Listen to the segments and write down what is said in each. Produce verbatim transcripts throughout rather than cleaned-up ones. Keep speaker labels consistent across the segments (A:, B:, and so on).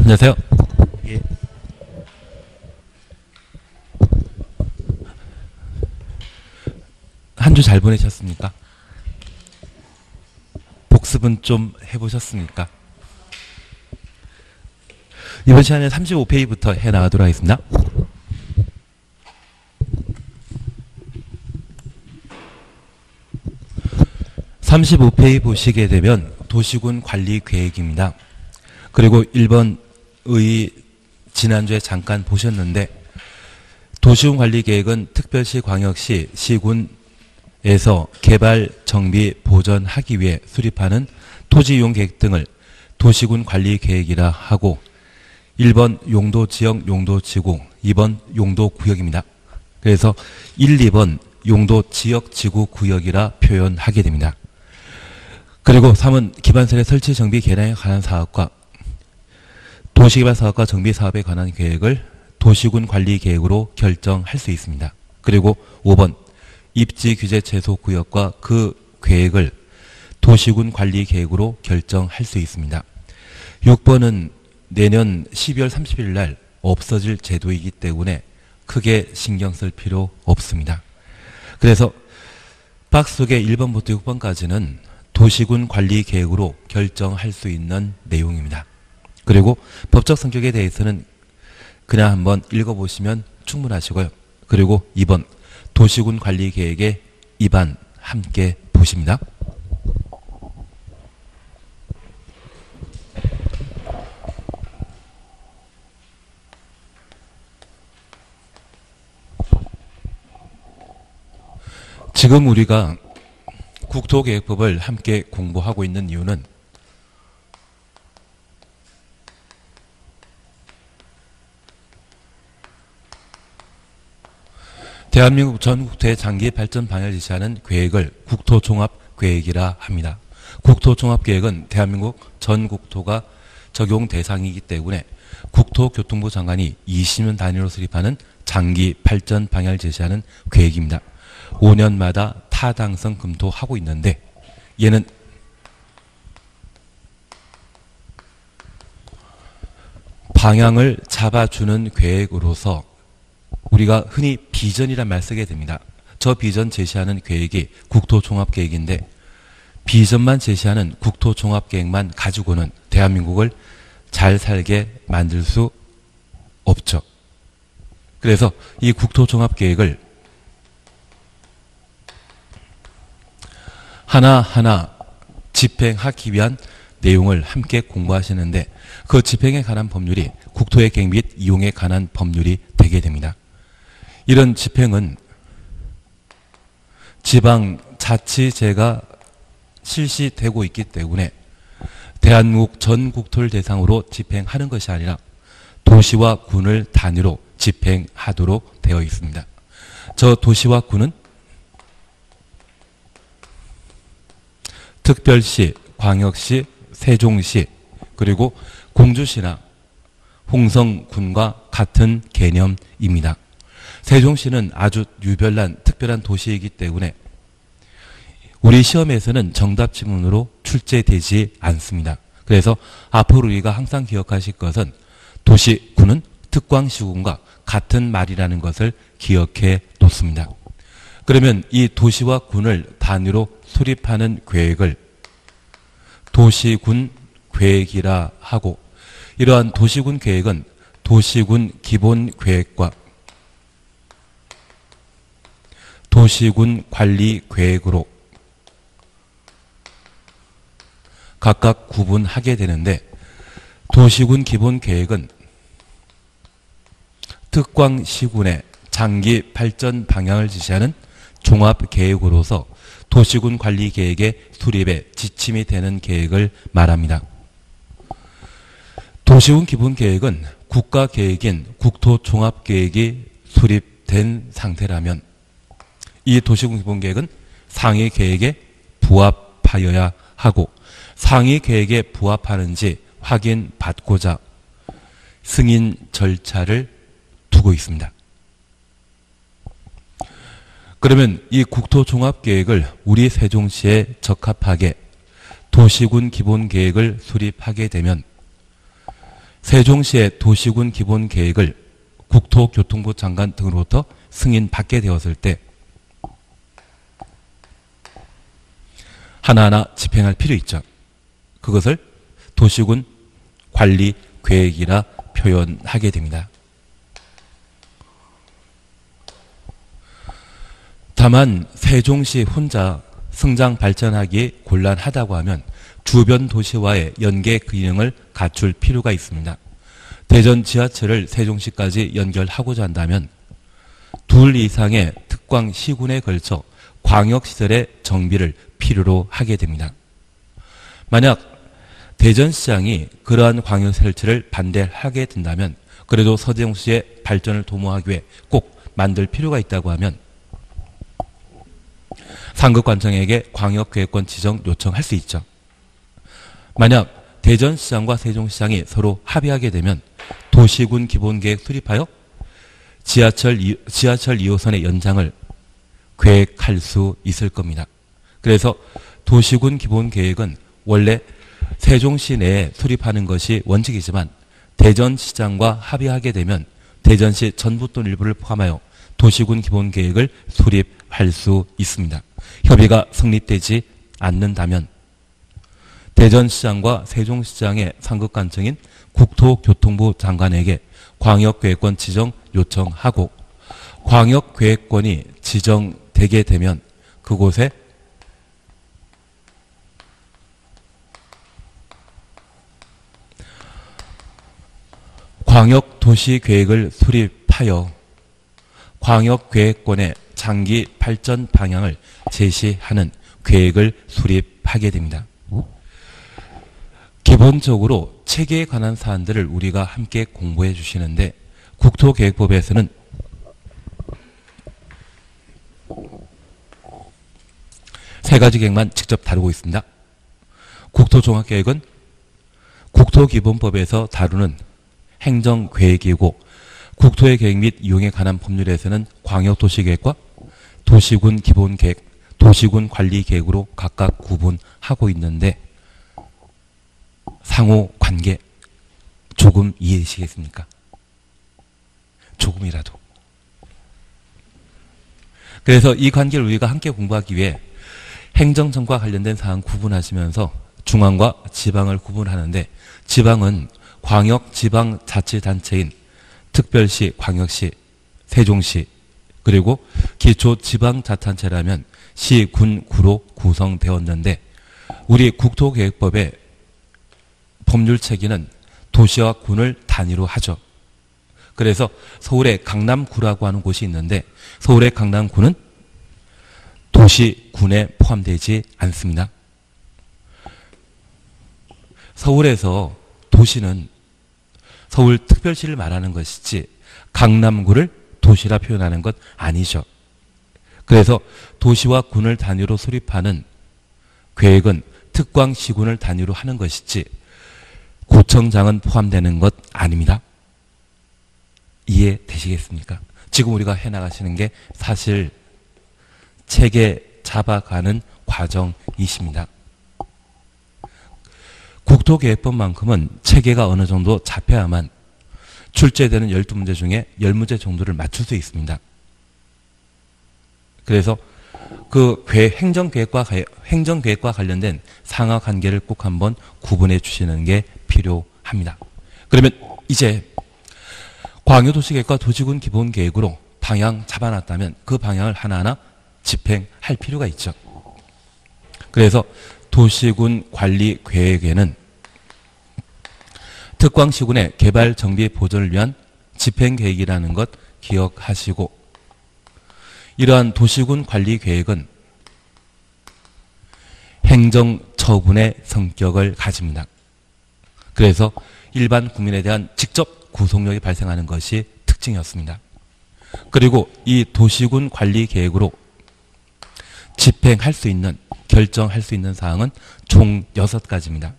A: 안녕하세요. 예. 한 주 잘 보내셨습니까? 복습은 좀 해보셨습니까? 이번 시간에 삼십오 페이지부터 해 나가도록 하겠습니다. 삼십오 페이지 보시게 되면 도시군 관리 계획입니다. 그리고 일 번의 지난주에 잠깐 보셨는데, 도시군 관리 계획은 특별시, 광역시, 시군에서 개발, 정비, 보전하기 위해 수립하는 토지 이용 계획 등을 도시군 관리 계획이라 하고, 일 번 용도 지역, 용도 지구, 이 번 용도 구역입니다. 그래서 일, 이 번 용도 지역, 지구, 구역이라 표현하게 됩니다. 그리고 삼은 기반시설 설치, 정비, 개량에 관한 사업과 도시개발 사업과 정비 사업에 관한 계획을 도시군 관리 계획으로 결정할 수 있습니다. 그리고 오 번 입지 규제 최소 구역과 그 계획을 도시군 관리 계획으로 결정할 수 있습니다. 육 번은 내년 십이월 삼십일 날 없어질 제도이기 때문에 크게 신경 쓸 필요 없습니다. 그래서 박스 속에 일 번부터 육 번까지는 도시군 관리 계획으로 결정할 수 있는 내용입니다. 그리고 법적 성격에 대해서는 그냥 한번 읽어보시면 충분하시고요. 그리고 이 번 도시군 관리 계획의 입안 함께 보십니다. 지금 우리가 국토계획법을 함께 공부하고 있는 이유는 대한민국 전 국토의 장기 발전 방향을 지시하는 계획을 국토종합계획이라 합니다. 국토종합계획은 대한민국 전 국토가 적용 대상이기 때문에 국토교통부 장관이 이십 년 단위로 수립하는 장기 발전 방향을 제시하는 계획입니다. 오 년마다 타당성 검토하고 있는데, 얘는 방향을 잡아주는 계획으로서 우리가 흔히 비전이란 말 쓰게 됩니다. 저 비전 제시하는 계획이 국토종합계획인데, 비전만 제시하는 국토종합계획만 가지고는 대한민국을 잘 살게 만들 수 없죠. 그래서 이 국토종합계획을 하나하나 집행하기 위한 내용을 함께 공부하시는데, 그 집행에 관한 법률이 국토의 계획 및 이용에 관한 법률이 되게 됩니다. 이런 집행은 지방자치제가 실시되고 있기 때문에 대한민국 전 국토를 대상으로 집행하는 것이 아니라 도시와 군을 단위로 집행하도록 되어 있습니다. 저 도시와 군은 특별시, 광역시, 세종시, 그리고 공주시나 홍성군과 같은 개념입니다. 세종시는 아주 유별난 특별한 도시이기 때문에 우리 시험에서는 정답 지문으로 출제되지 않습니다. 그래서 앞으로 우리가 항상 기억하실 것은 도시군은 특광시군과 같은 말이라는 것을 기억해 놓습니다. 그러면 이 도시와 군을 단위로 수립하는 계획을 도시군 계획이라 하고, 이러한 도시군 계획은 도시군 기본 계획과 도시군 관리 계획으로 각각 구분하게 되는데, 도시군 기본 계획은 특광시군의 장기 발전 방향을 지시하는 종합계획으로서 도시군 관리 계획의 수립에 지침이 되는 계획을 말합니다. 도시군 기본 계획은 국가 계획인 국토종합계획이 수립된 상태라면 이 도시군 기본 계획은 상위 계획에 부합하여야 하고, 상위 계획에 부합하는지 확인받고자 승인 절차를 두고 있습니다. 그러면 이 국토종합계획을 우리 세종시에 적합하게 도시군 기본계획을 수립하게 되면 세종시의 도시군 기본 계획을 국토교통부 장관 등으로부터 승인받게 되었을 때 하나하나 집행할 필요 있죠. 그것을 도시군 관리 계획이라 표현하게 됩니다. 다만 세종시 혼자 성장 발전하기 곤란하다고 하면 주변 도시와의 연계 기능을 갖출 필요가 있습니다. 대전 지하철을 세종시까지 연결하고자 한다면 둘 이상의 특광 시군에 걸쳐 광역시설의 정비를 필요로 하게 됩니다. 만약 대전시장이 그러한 광역 설치를 반대하게 된다면 그래도 세종시의 발전을 도모하기 위해 꼭 만들 필요가 있다고 하면 상급관청에게 광역계획권 지정 요청할 수 있죠. 만약 대전시장과 세종시장이 서로 합의하게 되면 도시군 기본계획 수립하여 지하철, 지하철 이 호선의 연장을 계획할 수 있을 겁니다. 그래서 도시군 기본계획은 원래 세종시 내에 수립하는 것이 원칙이지만 대전시장과 합의하게 되면 대전시 전부 또는 일부를 포함하여 도시군 기본계획을 수립할 수 있습니다. 협의가 성립되지 않는다면 대전시장과 세종시장의 상급관청인 국토교통부 장관에게 광역계획권 지정 요청하고 광역계획권이 지정되게 되면 그곳에 광역도시계획을 수립하여 광역계획권의 장기 발전 방향을 제시하는 계획을 수립하게 됩니다. 기본적으로 체계에 관한 사안들을 우리가 함께 공부해 주시는데 국토계획법에서는 세 가지 계획만 직접 다루고 있습니다. 국토종합계획은 국토기본법에서 다루는 행정계획이고 국토의 계획 및 이용에 관한 법률에서는 광역도시계획과 도시군 기본계획, 도시군 관리계획으로 각각 구분하고 있는데 상호 관계 조금 이해되시겠습니까? 조금이라도. 그래서 이 관계를 우리가 함께 공부하기 위해 행정청과 관련된 사항 구분하시면서 중앙과 지방을 구분하는데 지방은 광역지방자치단체인 특별시, 광역시, 세종시 그리고 기초지방자치단체라면 시, 군, 구로 구성되었는데 우리 국토계획법의 법률체계는 도시와 군을 단위로 하죠. 그래서 서울의 강남구라고 하는 곳이 있는데 서울의 강남구는 도시, 군에 포함되지 않습니다. 서울에서 도시는 서울특별시를 말하는 것이지 강남구를 도시라 표현하는 것 아니죠. 그래서 도시와 군을 단위로 수립하는 계획은 특광시군을 단위로 하는 것이지 구청장은 포함되는 것 아닙니다. 이해되시겠습니까? 지금 우리가 해나가시는 게 사실 체계 잡아가는 과정이십니다. 국토계획법만큼은 체계가 어느 정도 잡혀야만 출제되는 열두 문제 중에 열 문제 정도를 맞출 수 있습니다. 그래서 그 행정계획과, 행정계획과 관련된 상하 관계를 꼭 한번 구분해 주시는 게 필요합니다. 그러면 이제 광역도시계획과 도시군 기본계획으로 방향 잡아놨다면 그 방향을 하나하나 집행할 필요가 있죠. 그래서 도시군 관리 계획에는 특광시군의 개발 정비 보존을 위한 집행계획이라는 것 기억하시고 이러한 도시군 관리 계획은 행정처분의 성격을 가집니다. 그래서 일반 국민에 대한 직접 구속력이 발생하는 것이 특징이었습니다. 그리고 이 도시군 관리 계획으로 집행할 수 있는 결정할 수 있는 사항은 총 여섯 가지입니다.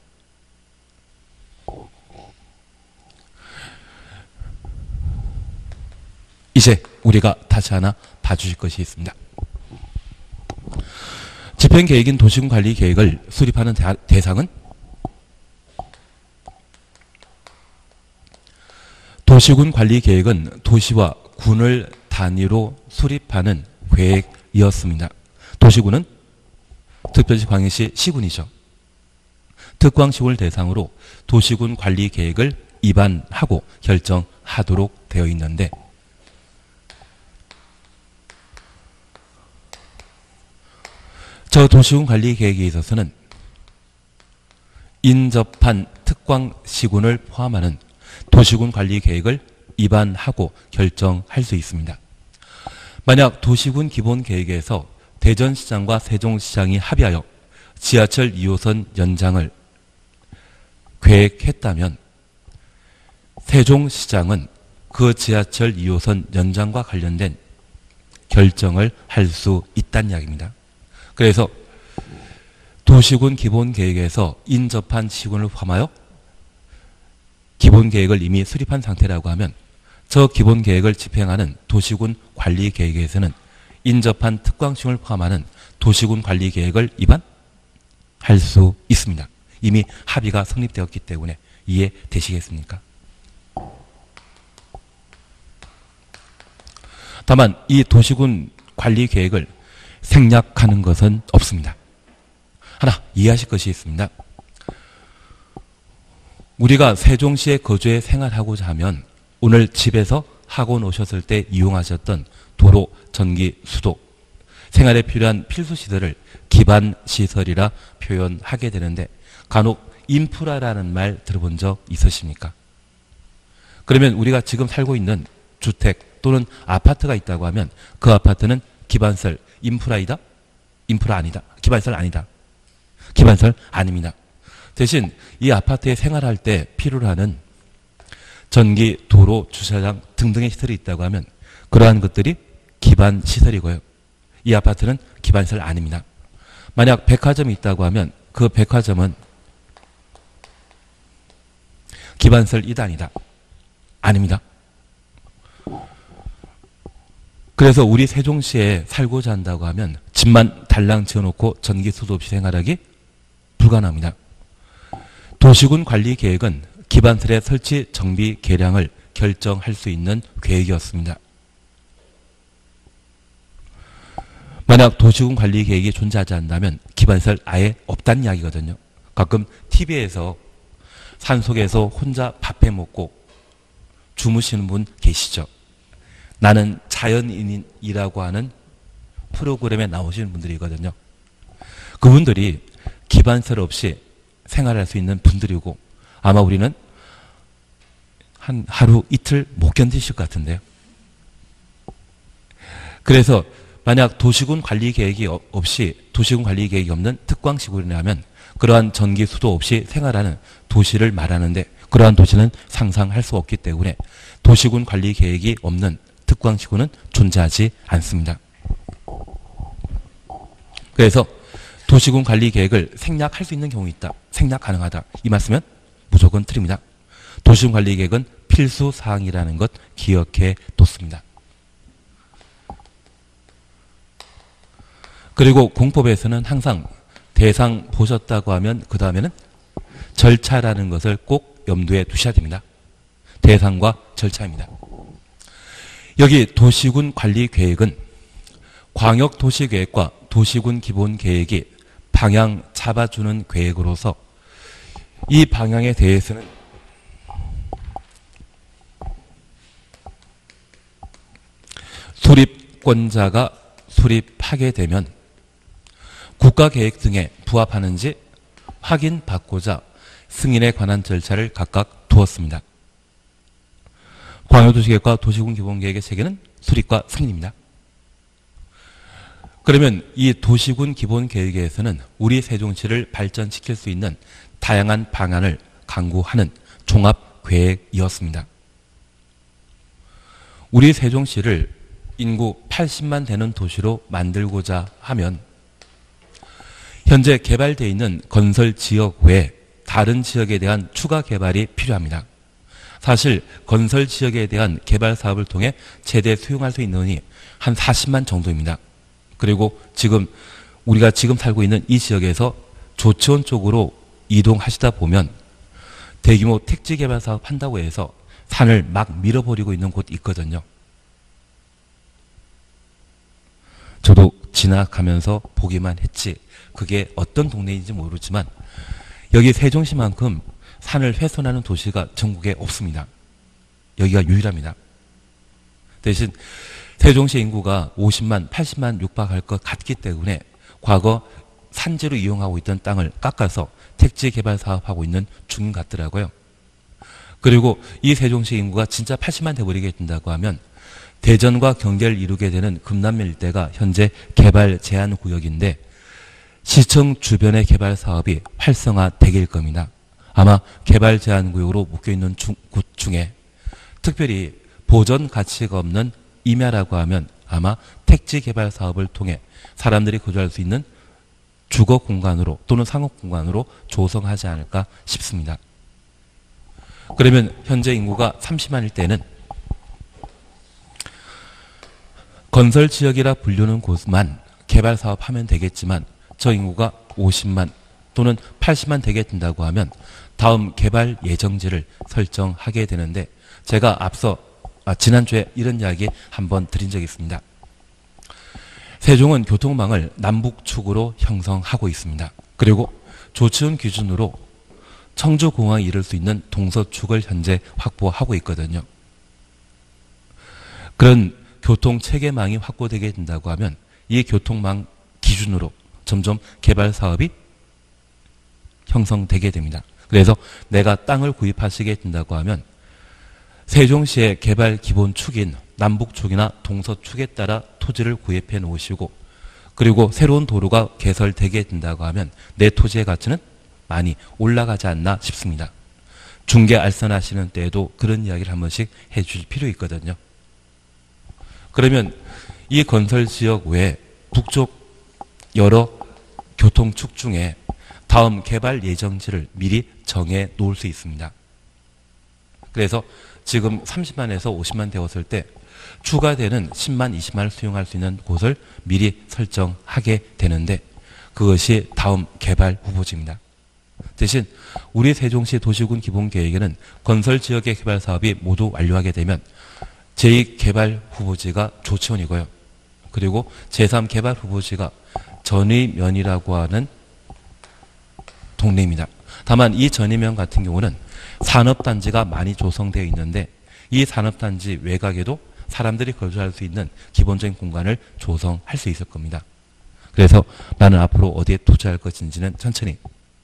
A: 이제 우리가 다시 하나 봐주실 것이 있습니다. 집행계획인 도시군 관리 계획을 수립하는 대상은 도시군 관리 계획은 도시와 군을 단위로 수립하는 계획이었습니다. 도시군은 특별시 광역시 시군이죠. 특광시군을 대상으로 도시군 관리 계획을 입안하고 결정하도록 되어 있는데, 저 도시군 관리 계획에 있어서는 인접한 특광시군을 포함하는 도시군 관리 계획을 입안하고 결정할 수 있습니다. 만약 도시군 기본 계획에서 대전시장과 세종시장이 합의하여 지하철 이 호선 연장을 계획했다면 세종시장은 그 지하철 이 호선 연장과 관련된 결정을 할 수 있다는 이야기입니다. 그래서 도시군 기본 계획에서 인접한 시군을 포함하여 기본 계획을 이미 수립한 상태라고 하면 저 기본 계획을 집행하는 도시군 관리 계획에서는 인접한 특광시군을 포함하는 도시군 관리 계획을 입안할 수 있습니다. 이미 합의가 성립되었기 때문에 이해되시겠습니까? 다만 이 도시군 관리 계획을 생략하는 것은 없습니다. 하나 이해하실 것이 있습니다. 우리가 세종시에 거주해 생활하고자 하면 오늘 집에서 학원 오셨을 때 이용하셨던 도로, 전기, 수도, 생활에 필요한 필수시설을 기반시설이라 표현하게 되는데 간혹 인프라라는 말 들어본 적 있으십니까? 그러면 우리가 지금 살고 있는 주택 또는 아파트가 있다고 하면 그 아파트는 기반시설, 인프라이다? 인프라 아니다. 기반시설 아니다. 기반시설 아닙니다. 대신 이 아파트에 생활할 때 필요로 하는 전기, 도로, 주차장 등등의 시설이 있다고 하면 그러한 것들이 기반시설이고요. 이 아파트는 기반시설 아닙니다. 만약 백화점이 있다고 하면 그 백화점은 기반시설이다 아니다? 아닙니다. 그래서 우리 세종시에 살고자 한다고 하면 집만 달랑 지어놓고 전기, 수도 없이 생활하기 불가능합니다. 도시군 관리 계획은 기반시설의 설치, 정비, 개량을 결정할 수 있는 계획이었습니다. 만약 도시군 관리 계획이 존재하지 않는다면 기반시설 아예 없다는 이야기거든요. 가끔 티비에서 산속에서 혼자 밥해 먹고 주무시는 분 계시죠. 나는 자연인이라고 하는 프로그램에 나오시는 분들이거든요. 그분들이 기반시설 없이 생활할 수 있는 분들이고 아마 우리는 한 하루 이틀 못 견디실 것 같은데요. 그래서 만약 도시군 관리 계획이 없이 도시군 관리 계획이 없는 특광시군이라면 그러한 전기, 수도 없이 생활하는 도시를 말하는데 그러한 도시는 상상할 수 없기 때문에 도시군 관리 계획이 없는 특광시군은 존재하지 않습니다. 그래서 도시군 관리 계획을 생략할 수 있는 경우 있다. 생략 가능하다. 이 말씀은 무조건 틀립니다. 도시군 관리 계획은 필수 사항이라는 것 기억해 뒀습니다. 그리고 공법에서는 항상 대상 보셨다고 하면 그 다음에는 절차라는 것을 꼭 염두에 두셔야 됩니다. 대상과 절차입니다. 여기 도시군 관리 계획은 광역도시계획과 도시군 기본계획이 방향 잡아주는 계획으로서 이 방향에 대해서는 수립권자가 수립하게 되면 국가계획 등에 부합하는지 확인받고자 승인에 관한 절차를 각각 두었습니다. 광역도시계획과 도시군 기본계획의 체계는 수립과 승인입니다. 그러면 이 도시군 기본계획에서는 우리 세종시를 발전시킬 수 있는 다양한 방안을 강구하는 종합계획이었습니다. 우리 세종시를 인구 팔십만 되는 도시로 만들고자 하면 현재 개발되어 있는 건설 지역 외에 다른 지역에 대한 추가 개발이 필요합니다. 사실 건설 지역에 대한 개발 사업을 통해 최대 수용할 수 있는 인원이 한 사십만 정도입니다. 그리고 지금 우리가 지금 살고 있는 이 지역에서 조치원 쪽으로 이동하시다 보면 대규모 택지 개발 사업 한다고 해서 산을 막 밀어버리고 있는 곳 있거든요. 저도 지나가면서 보기만 했지 그게 어떤 동네인지 모르지만 여기 세종시만큼 산을 훼손하는 도시가 전국에 없습니다. 여기가 유일합니다. 대신 세종시 인구가 오십만, 팔십만 육박할 것 같기 때문에 과거 산지로 이용하고 있던 땅을 깎아서 택지 개발 사업하고 있는 중 같더라고요. 그리고 이 세종시 인구가 진짜 팔십만 돼버리게 된다고 하면 대전과 경계를 이루게 되는 금남면 일대가 현재 개발 제한 구역인데 시청 주변의 개발 사업이 활성화되길 겁니다. 아마 개발 제한 구역으로 묶여있는 중, 곳 중에 특별히 보전 가치가 없는 임야라고 하면 아마 택지 개발 사업을 통해 사람들이 거주할 수 있는 주거 공간으로 또는 상업 공간으로 조성하지 않을까 싶습니다. 그러면 현재 인구가 삼십만일 때는 건설 지역이라 불리는 곳만 개발 사업하면 되겠지만 저 인구가 오십만 또는 팔십만 되게 된다고 하면 다음 개발 예정지를 설정하게 되는데 제가 앞서 아, 지난주에 이런 이야기 한번 드린 적이 있습니다. 세종은 교통망을 남북축으로 형성하고 있습니다. 그리고 조치원 기준으로 청주공항에 이를 수 있는 동서축을 현재 확보하고 있거든요. 그런 교통체계망이 확보되게 된다고 하면 이 교통망 기준으로 점점 개발 사업이 형성되게 됩니다. 그래서 내가 땅을 구입하시게 된다고 하면 세종시의 개발 기본축인 남북축이나 동서축에 따라 토지를 구입해 놓으시고 그리고 새로운 도로가 개설되게 된다고 하면 내 토지의 가치는 많이 올라가지 않나 싶습니다. 중개 알선하시는 때에도 그런 이야기를 한 번씩 해줄 필요 있거든요. 그러면 이 건설 지역 외에 북쪽 여러 교통축 중에 다음 개발 예정지를 미리 정해 놓을 수 있습니다. 그래서 지금 삼십만에서 오십만 되었을 때 추가되는 십만, 이십만을 수용할 수 있는 곳을 미리 설정하게 되는데 그것이 다음 개발 후보지입니다. 대신 우리 세종시 도시군 기본계획에는 건설 지역의 개발 사업이 모두 완료하게 되면 제이 개발 후보지가 조치원이고요. 그리고 제삼 개발 후보지가 전의면이라고 하는 동네입니다. 다만 이 전의면 같은 경우는 산업단지가 많이 조성되어 있는데 이 산업단지 외곽에도 사람들이 거주할 수 있는 기본적인 공간을 조성할 수 있을 겁니다. 그래서 나는 앞으로 어디에 투자할 것인지는 천천히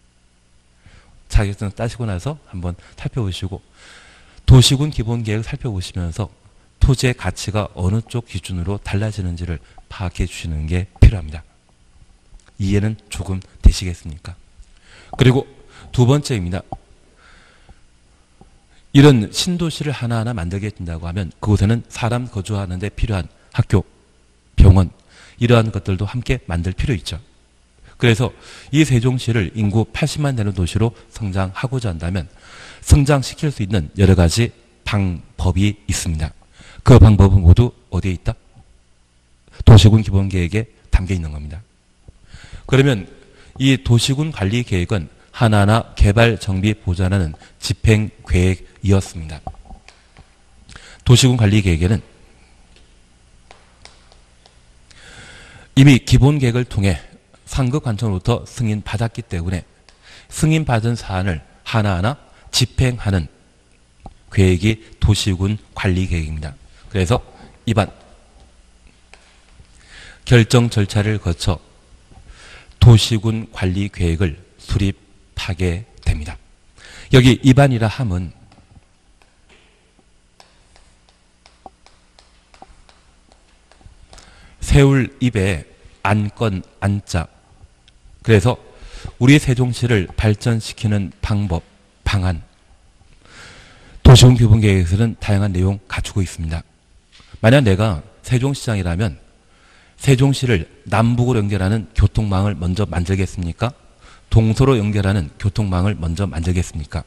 A: 자격증 따시고 나서 한번 살펴보시고 도시군 기본계획을 살펴보시면서 토지의 가치가 어느 쪽 기준으로 달라지는지를 파악해 주시는 게 필요합니다. 이해는 조금 되시겠습니까? 그리고 두 번째입니다. 이런 신도시를 하나하나 만들게 된다고 하면 그곳에는 사람 거주하는 데 필요한 학교, 병원 이러한 것들도 함께 만들 필요 있죠. 그래서 이 세종시를 인구 팔십만 되는 도시로 성장하고자 한다면 성장시킬 수 있는 여러 가지 방법이 있습니다. 그 방법은 모두 어디에 있다? 도시군 기본계획에 담겨 있는 겁니다. 그러면 이 도시군 관리계획은 하나하나 개발, 정비, 보전하는 집행계획이었습니다. 도시군 관리계획에는 이미 기본계획을 통해 상급관청으로부터 승인받았기 때문에 승인받은 사안을 하나하나 집행하는 계획이 도시군 관리계획입니다. 그래서 이반 결정 절차를 거쳐 도시군 관리계획을 수립하게 됩니다. 여기 이반이라 함은 세울 입에 안건 안자. 그래서 우리 세종시를 발전시키는 방법, 방안. 도시군 기본계획에서는 다양한 내용 갖추고 있습니다. 만약 내가 세종시장이라면 세종시를 남북으로 연결하는 교통망을 먼저 만들겠습니까? 동서로 연결하는 교통망을 먼저 만들겠습니까?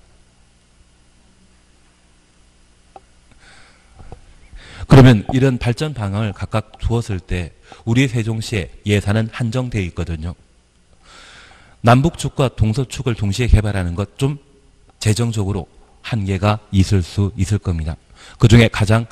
A: 그러면 이런 발전 방향을 각각 두었을 때 우리 세종시의 예산은 한정되어 있거든요. 남북축과 동서축을 동시에 개발하는 것 좀 재정적으로 한계가 있을 수 있을 겁니다. 그중에 가장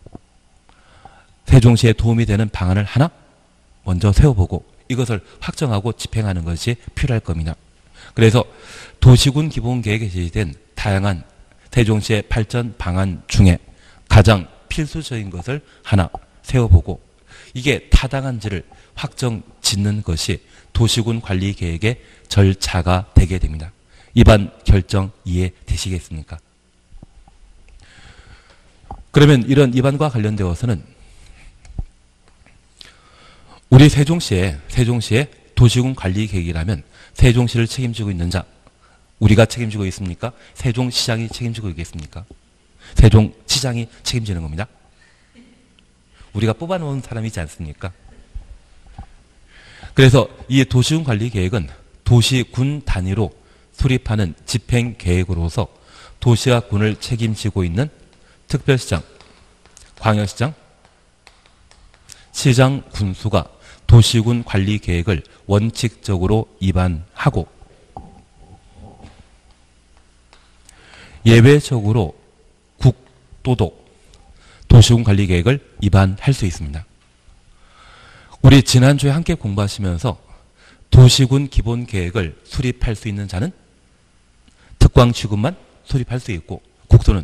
A: 세종시에 도움이 되는 방안을 하나 먼저 세워보고 이것을 확정하고 집행하는 것이 필요할 겁니다. 그래서 도시군 기본계획에 제시된 다양한 세종시의 발전 방안 중에 가장 필수적인 것을 하나 세워보고 이게 타당한지를 확정 짓는 것이 도시군 관리 계획의 절차가 되게 됩니다. 이반 결정 이해되시겠습니까? 그러면 이런 이반과 관련되어서는 우리 세종시에 세종시의 도시군 관리 계획이라면 세종시를 책임지고 있는 자 우리가 책임지고 있습니까? 세종시장이 책임지고 있겠습니까? 세종시장이 책임지는 겁니다. 우리가 뽑아놓은 사람이지 않습니까? 그래서 이 도시군 관리 계획은 도시군 단위로 수립하는 집행 계획으로서 도시와 군을 책임지고 있는 특별시장, 광역시장, 시장, 군수가 도시군 관리 계획을 원칙적으로 입안하고 예외적으로 국도도 도시군 관리 계획을 입안할 수 있습니다. 우리 지난주에 함께 공부하시면서 도시군 기본 계획을 수립할 수 있는 자는 특광취급만 수립할 수 있고 국도는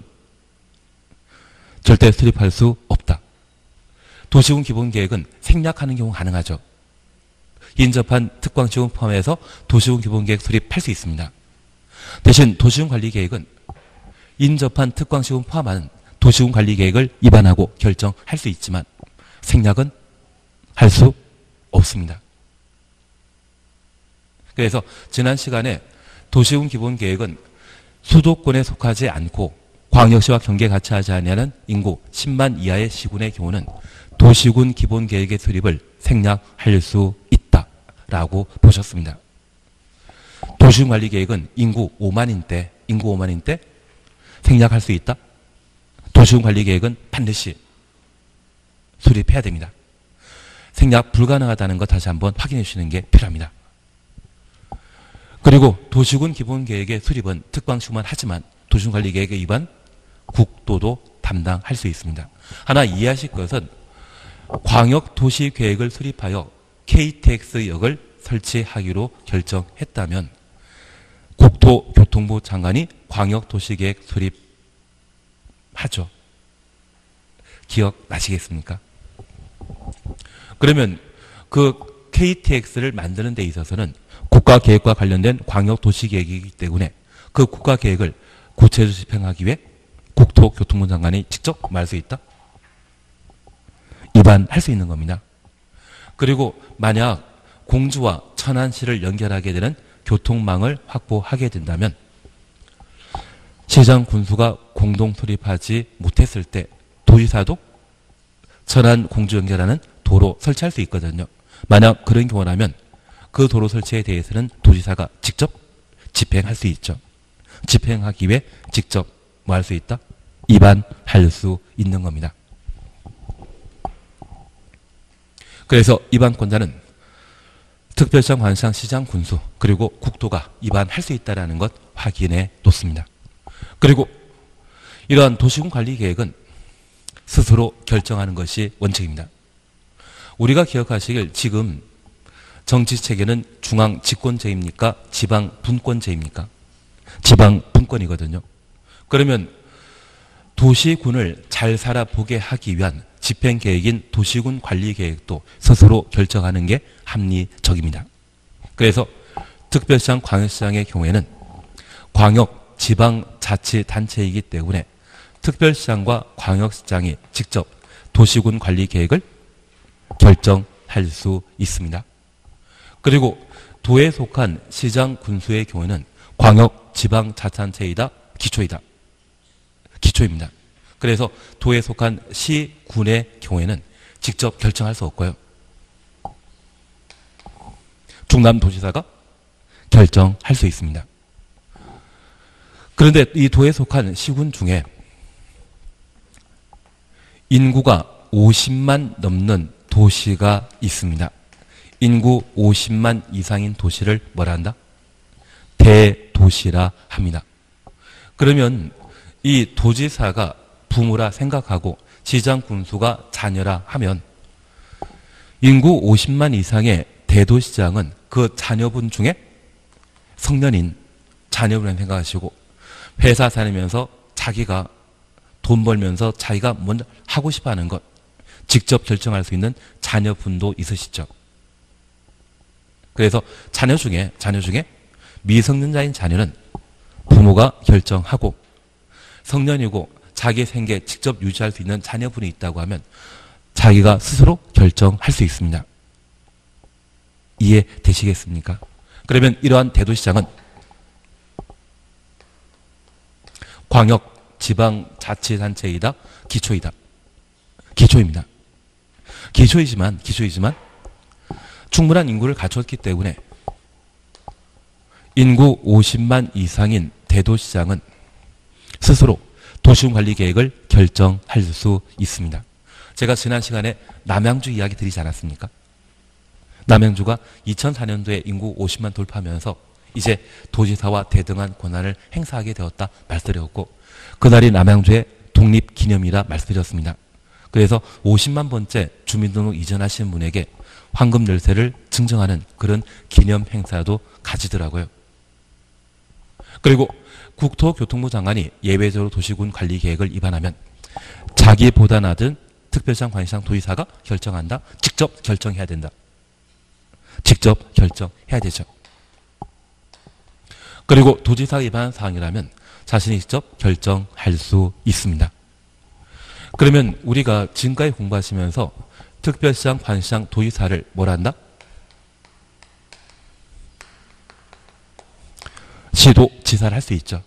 A: 절대 수립할 수 없다. 도시군 기본 계획은 생략하는 경우 가능하죠. 인접한 특광취급 포함해서 도시군 기본 계획 수립할 수 있습니다. 대신 도시군 관리 계획은 인접한 특광취급 포함한 도시군 관리 계획을 입안하고 결정할 수 있지만 생략은 할 수 없습니다. 그래서 지난 시간에 도시군 기본 계획은 수도권에 속하지 않고 광역시와 경계 같이 하지 않는 인구 십만 이하의 시군의 경우는 도시군 기본 계획의 수립을 생략할 수 있다라고 보셨습니다. 도시군 관리 계획은 인구 오만인 때, 인구 오만인 때 생략할 수 있다. 도시군 관리 계획은 반드시 수립해야 됩니다. 생략 불가능하다는 것 다시 한번 확인해 주시는 게 필요합니다. 그리고 도시군 기본 계획의 수립은 특광시구만 하지만 도시군 관리 계획의 위반 국도도 담당할 수 있습니다. 하나 이해하실 것은 광역 도시 계획을 수립하여 케이티엑스역을 설치하기로 결정했다면 국토교통부 장관이 광역 도시 계획 수립하죠. 기억나시겠습니까? 그러면 그 케이티엑스를 만드는 데 있어서는 국가계획과 관련된 광역도시계획이기 때문에 그 국가계획을 구체적으로 집행하기 위해 국토교통부 장관이 직접 말할 수 있다? 입안할 수 있는 겁니다. 그리고 만약 공주와 천안시를 연결하게 되는 교통망을 확보하게 된다면 시장 군수가 공동 수립하지 못했을 때 도지사도 천안 공주 연결하는 도로 설치할 수 있거든요. 만약 그런 경우라면 그 도로 설치에 대해서는 도지사가 직접 집행할 수 있죠. 집행하기 위해 직접 뭐 할 수 있다? 입안할 수 있는 겁니다. 그래서 입안권자는 특별시장, 관시장, 시장, 군수 그리고 국도가 입안할 수 있다는 것 확인해 놓습니다. 그리고 이러한 도시군 관리 계획은 스스로 결정하는 것이 원칙입니다. 우리가 기억하시길 지금 정치체계는 중앙 집권제입니까? 지방 분권제입니까? 지방 분권이거든요. 그러면 도시군을 잘 살아보게 하기 위한 집행계획인 도시군 관리계획도 스스로 결정하는 게 합리적입니다. 그래서 특별시장, 광역시장의 경우에는 광역, 지방자치단체이기 때문에 특별시장과 광역시장이 직접 도시군 관리계획을 결정할 수 있습니다. 그리고 도에 속한 시장, 군수의 경우에는 광역, 지방자치단체이다, 기초이다. 기초입니다. 그래서 도에 속한 시, 군의 경우에는 직접 결정할 수 없고요. 중남도지사가 결정할 수 있습니다. 그런데 이 도에 속한 시군 중에 인구가 오십만 넘는 도시가 있습니다. 인구 오십만 이상인 도시를 뭐라 한다? 대도시라 합니다. 그러면 이 도지사가 부모라 생각하고 시장 군수가 자녀라 하면 인구 오십만 이상의 대도시장은 그 자녀분 중에 성년인 자녀분을 생각하시고 회사 다니면서 자기가 돈 벌면서 자기가 먼저 하고 싶어 하는 것 직접 결정할 수 있는 자녀분도 있으시죠. 그래서 자녀 중에 자녀 중에 미성년자인 자녀는 부모가 결정하고 성년이고 자기 생계 직접 유지할 수 있는 자녀분이 있다고 하면 자기가 스스로 결정할 수 있습니다. 이해되시겠습니까? 그러면 이러한 대도시장은 광역 지방자치단체이다. 기초이다. 기초입니다. 기초이지만 기초이지만 충분한 인구를 갖췄기 때문에 인구 오십만 이상인 대도시장은 스스로 도시군 관리 계획을 결정할 수 있습니다. 제가 지난 시간에 남양주 이야기 드리지 않았습니까? 남양주가 이천사 년도에 인구 오십만 돌파하면서 이제 도지사와 대등한 권한을 행사하게 되었다 말씀드렸고 그날이 남양주의 독립기념이라 말씀드렸습니다. 그래서 오십만 번째 주민등록 이전하신 분에게 황금 열쇠를 증정하는 그런 기념 행사도 가지더라고요. 그리고 국토교통부 장관이 예외적으로 도시군 관리 계획을 위반하면 자기보다 낮은 특별시장, 관시장, 도지사가 결정한다. 직접 결정해야 된다. 직접 결정해야 되죠. 그리고 도지사가 위반한 사항이라면 자신이 직접 결정할 수 있습니다. 그러면 우리가 지금까지 공부하시면서 특별시장, 관시장, 도지사를 뭘 한다? 시도, 지사를 할 수 있죠.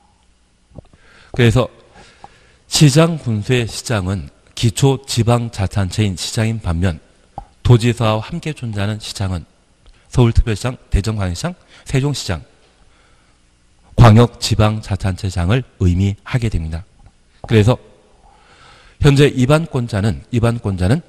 A: 그래서 시장, 군수의 시장은 기초 지방자치단체인 시장인 반면 도지사와 함께 존재하는 시장은 서울특별시장, 대전광역시장, 세종시장, 광역지방자치단체장을 의미하게 됩니다. 그래서 현재 입안권자는 입안권자는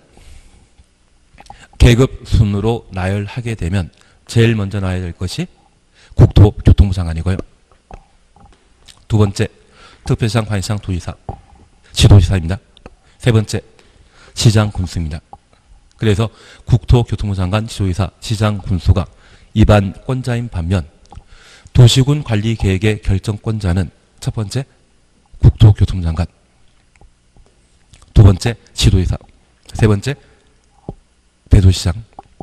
A: 계급 순으로 나열하게 되면 제일 먼저 나와야 될 것이 국토교통부 장관이고요. 두 번째 특별시장, 관시장, 도지사, 지도지사입니다. 세 번째 시장 군수입니다. 그래서 국토교통부 장관, 지도지사, 시장 군수가 입안권자인 반면 도시군 관리 계획의 결정권자는 첫 번째 국토교통부 장관, 두 번째 지도지사, 세 번째 대도시장.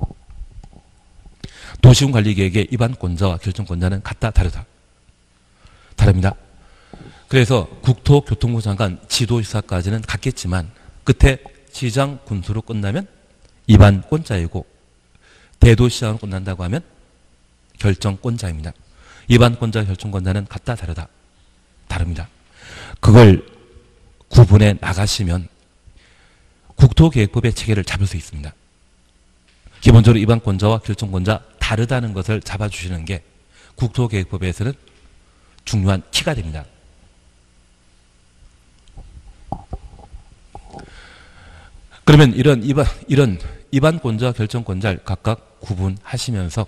A: 도시군 관리 계획의 입안권자와 결정권자는 같다, 다르다. 다릅니다. 그래서 국토교통부 장관, 지도지사까지는 같겠지만 끝에 시장 군수로 끝나면 입안권자이고 대도시장으로 끝난다고 하면 결정권자입니다. 입안권자, 결정권자는 같다, 다르다. 다릅니다. 그걸 구분해 나가시면 국토계획법의 체계를 잡을 수 있습니다. 기본적으로 입안권자와 결정권자 다르다는 것을 잡아주시는 게 국토계획법에서는 중요한 키가 됩니다. 그러면 이런 입안, 이런 입안권자와 결정권자를 각각 구분하시면서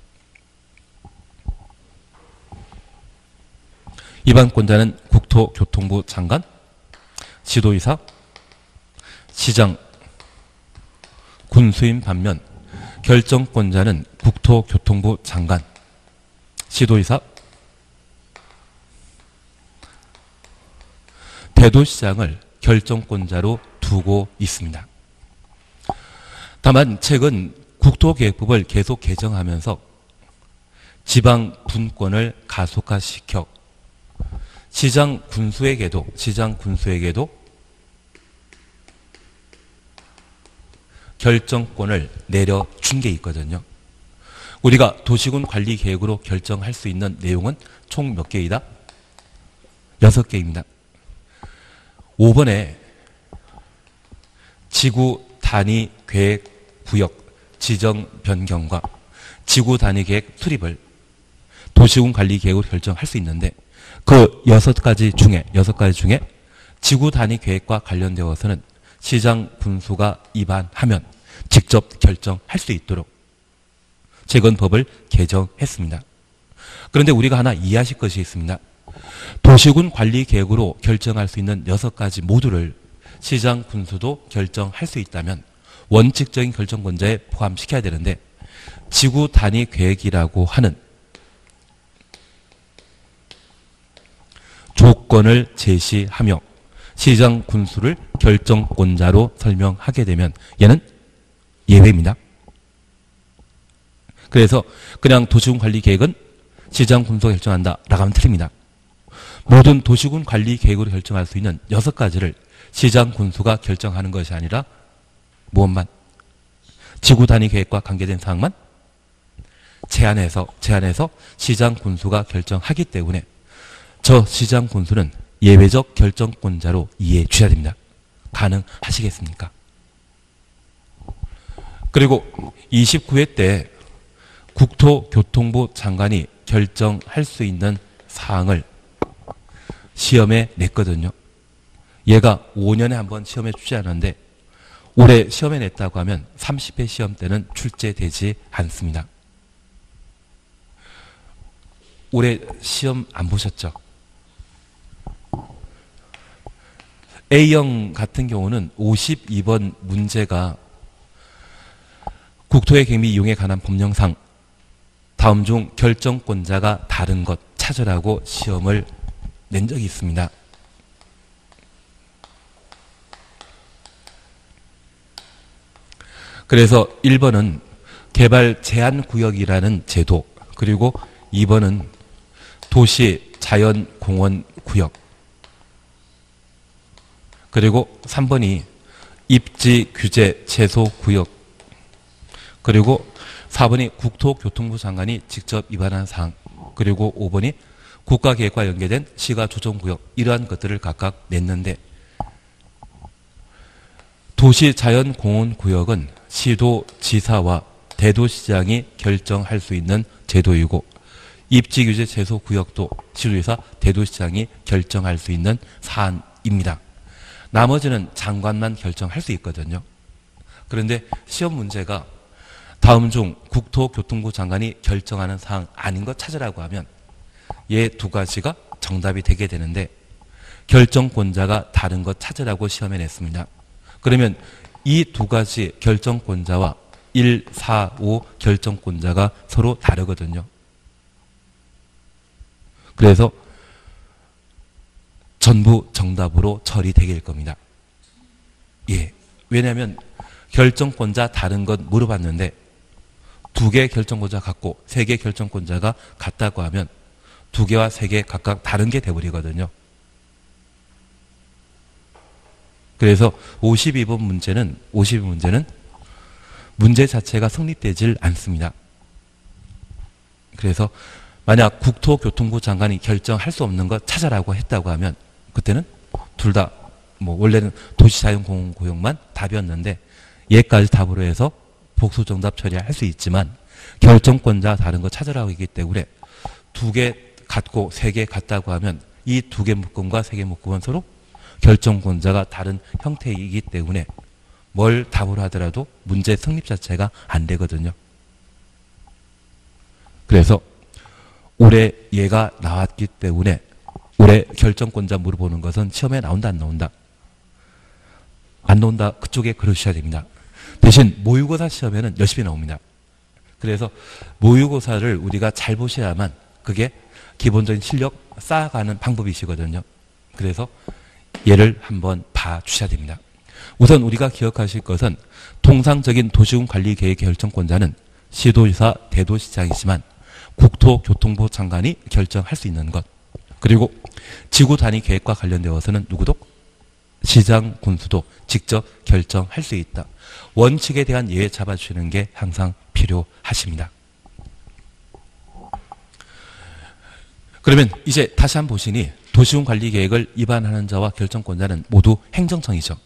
A: 입안권자는 국토교통부 장관, 지도이사, 시장, 군수인 반면 결정권자는 국토교통부 장관, 지도이사, 대도시장을 결정권자로 두고 있습니다. 다만 최근 국토계획법을 계속 개정하면서 지방 분권을 가속화시켜 시장 군수에게도 시장 군수에게도 결정권을 내려준 게 있거든요. 우리가 도시군 관리 계획으로 결정할 수 있는 내용은 총 몇 개이다? 여섯 개입니다. 오 번에 지구 단위 계획 구역 지정 변경과 지구 단위 계획 수립을 도시군 관리 계획으로 결정할 수 있는데 그 여섯 가지 중에 여섯 가지 중에 지구 단위 계획과 관련되어서는 시장 군수가 위반하면 직접 결정할 수 있도록 최근 법을 개정했습니다. 그런데 우리가 하나 이해하실 것이 있습니다. 도시군 관리 계획으로 결정할 수 있는 여섯 가지 모두를 시장 군수도 결정할 수 있다면 원칙적인 결정권자에 포함시켜야 되는데, 지구 단위 계획이라고 하는 조건을 제시하며 시장 군수를 결정권자로 설명하게 되면 얘는 예외입니다. 그래서 그냥 도시군 관리 계획은 시장 군수가 결정한다 라고 하면 틀립니다. 모든 도시군 관리 계획으로 결정할 수 있는 여섯 가지를 시장 군수가 결정하는 것이 아니라 무엇만? 지구 단위 계획과 관계된 사항만 제한해서 제한해서 시장 군수가 결정하기 때문에 저 시장 군수는 예외적 결정권자로 이해해 주셔야 됩니다. 가능하시겠습니까? 그리고 이십구 회 때 국토교통부 장관이 결정할 수 있는 사항을 시험에 냈거든요. 얘가 오 년에 한 번 시험에 출제하는데 올해 시험에 냈다고 하면 삼십 회 시험 때는 출제되지 않습니다. 올해 시험 안 보셨죠? 에이형 같은 경우는 오십이 번 문제가 국토의 계획 및 이용에 관한 법령상 다음 중 결정권자가 다른 것 찾으라고 시험을 낸 적이 있습니다. 그래서 일 번은 개발 제한 구역이라는 제도, 그리고 이 번은 도시 자연 공원 구역, 그리고 삼 번이 입지 규제 최소 구역, 그리고 사 번이 국토교통부 장관이 직접 위반한 사항, 그리고 오 번이 국가계획과 연계된 시가조정구역, 이러한 것들을 각각 냈는데, 도시자연공원구역은 시도지사와 대도시장이 결정할 수 있는 제도이고, 입지규제 최소구역도 시도지사, 대도시장이 결정할 수 있는 사안입니다. 나머지는 장관만 결정할 수 있거든요. 그런데 시험 문제가 다음 중 국토교통부 장관이 결정하는 사항 아닌 것 찾으라고 하면 얘 두 가지가 정답이 되게 되는데, 결정권자가 다른 것 찾으라고 시험에 냈습니다. 그러면 이 두 가지 결정권자와 일, 사, 오 결정권자가 서로 다르거든요. 그래서 전부 정답으로 처리되길 겁니다. 예. 왜냐하면 결정권자 다른 것 물어봤는데 두 개 결정권자 같고 세 개 결정권자가 같다고 하면 두 개와 세 개 각각 다른 게 돼버리거든요. 그래서 오십이 번 문제는 오십이 번 문제는 문제 자체가 성립되질 않습니다. 그래서 만약 국토교통부 장관이 결정할 수 없는 것 찾아라고 했다고 하면 그때는 둘 다 뭐 원래는 도시자연공원구역만 답이었는데 얘까지 답으로 해서 복수정답 처리할 수 있지만 결정권자 다른 거 찾으라고 했기 때문에 두 개 같고 세 개 같다고 하면 이 두 개 묶음과 세 개 묶음은 서로 결정권자가 다른 형태이기 때문에 뭘 답으로 하더라도 문제 성립 자체가 안 되거든요. 그래서 올해 얘가 나왔기 때문에 올해 결정권자 물어보는 것은 시험에 나온다 안 나온다? 안 나온다. 그쪽에 그러셔야 됩니다. 대신 모의고사 시험에는 열심히 나옵니다. 그래서 모의고사를 우리가 잘 보셔야만 그게 기본적인 실력 쌓아가는 방법이시거든요. 그래서 얘를 한번 봐주셔야 됩니다. 우선 우리가 기억하실 것은 통상적인 도시군 관리 계획 결정권자는 시도지사, 대도시장이지만 국토교통부 장관이 결정할 수 있는 것, 그리고 지구 단위 계획과 관련되어서는 누구도 시장 군수도 직접 결정할 수 있다. 원칙에 대한 예외 잡아주시는 게 항상 필요하십니다. 그러면 이제 다시 한번 보시니 도시군 관리 계획을 위반하는 자와 결정권자는 모두 행정청이죠.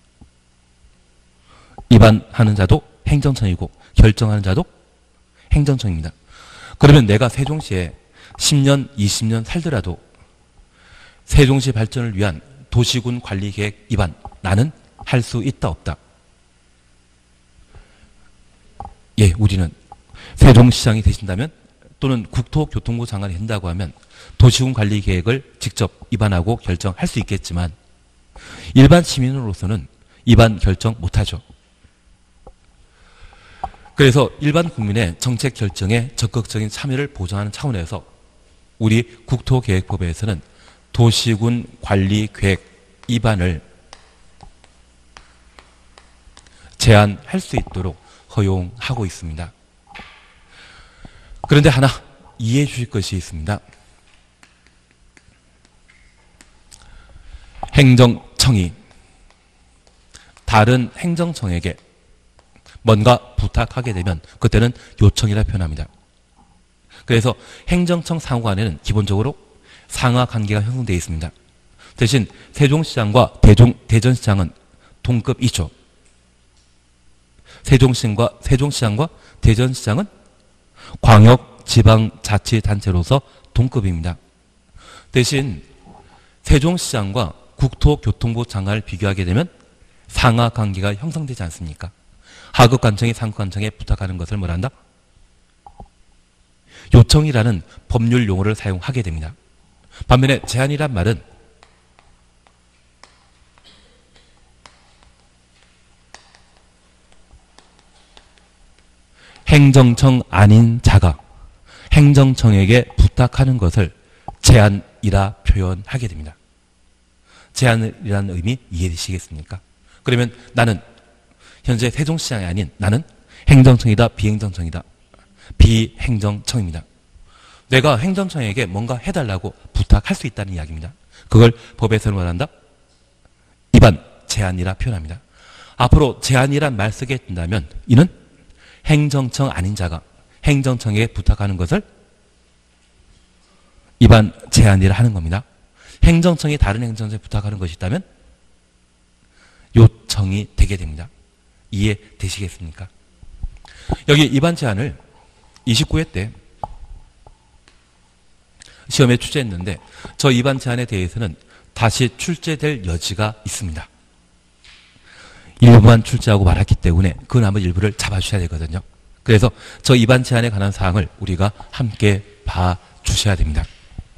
A: 위반하는 자도 행정청이고 결정하는 자도 행정청입니다. 그러면 내가 세종시에 십 년, 이십 년 살더라도 세종시 발전을 위한 도시군 관리 계획 위반 나는 할 수 있다 없다? 예, 우리는 세종시장이 되신다면 또는 국토교통부 장관이 한다고 하면 도시군 관리 계획을 직접 입안하고 결정할 수 있겠지만 일반 시민으로서는 입안 결정 못하죠. 그래서 일반 국민의 정책 결정에 적극적인 참여를 보장하는 차원에서 우리 국토계획법에서는 도시군 관리 계획 입안을 제한할 수 있도록 허용하고 있습니다. 그런데 하나 이해해 주실 것이 있습니다. 행정청이 다른 행정청에게 뭔가 부탁하게 되면 그때는 요청이라 표현합니다. 그래서 행정청 상호간에는 기본적으로 상하 관계가 형성되어 있습니다. 대신 세종시장과 대종, 대전시장은 동급이죠. 세종시장과, 세종시장과 대전시장은 광역지방자치단체로서 동급입니다. 대신 세종시장과 국토교통부 장관을 비교하게 되면 상하 관계가 형성되지 않습니까? 하급관청이 상급관청에 부탁하는 것을 뭐란다? 요청이라는 법률 용어를 사용하게 됩니다. 반면에 제한이란 말은 행정청 아닌 자가 행정청에게 부탁하는 것을 제한이라 표현하게 됩니다. 제한이라는 의미 이해되시겠습니까? 그러면 나는 현재 세종시장이 아닌 나는 행정청이다, 비행정청이다. 비행정청입니다. 내가 행정청에게 뭔가 해달라고 부탁할 수 있다는 이야기입니다. 그걸 법에서는 말한다? 입안, 제한이라 표현합니다. 앞으로 제한이란 말 쓰게 된다면 이는 행정청 아닌 자가 행정청에게 부탁하는 것을 입안, 제한이라 하는 겁니다. 행정청이 다른 행정청에 부탁하는 것이 있다면 요청이 되게 됩니다. 이해되시겠습니까? 여기 입안 제한을 이십구 회 때 시험에 출제했는데 저 입안 제한에 대해서는 다시 출제될 여지가 있습니다. 일부만 출제하고 말았기 때문에 그 나머지 일부를 잡아주셔야 되거든요. 그래서 저 입안 제한에 관한 사항을 우리가 함께 봐주셔야 됩니다.